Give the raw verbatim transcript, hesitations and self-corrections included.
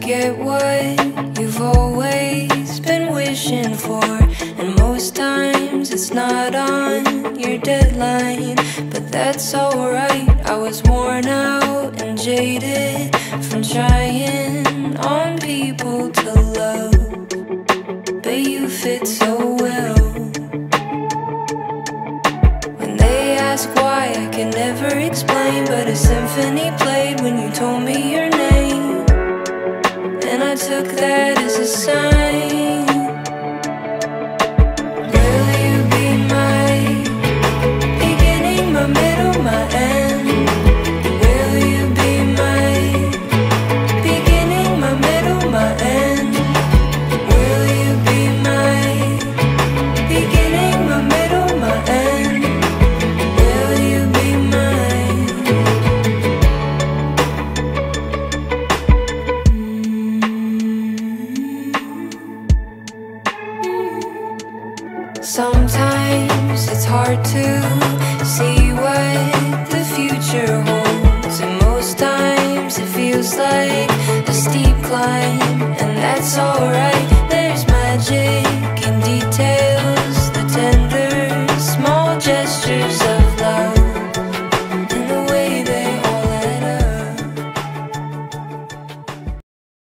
get what you've always been wishing for, and most times it's not on your deadline, but that's alright. I was worn out and jaded from trying on people to love, but you fit so well. When they ask why, I can never explain, but a symphony played when you told me your name, and I took that as a sign. Will you be my beginning, my middle, my end? Will you be my beginning, my middle, my end? Will you be my beginning, my middle, my end? Will you be mine? Sometimes it's hard to see what the future holds, and most times it feels like a steep climb, and that's alright.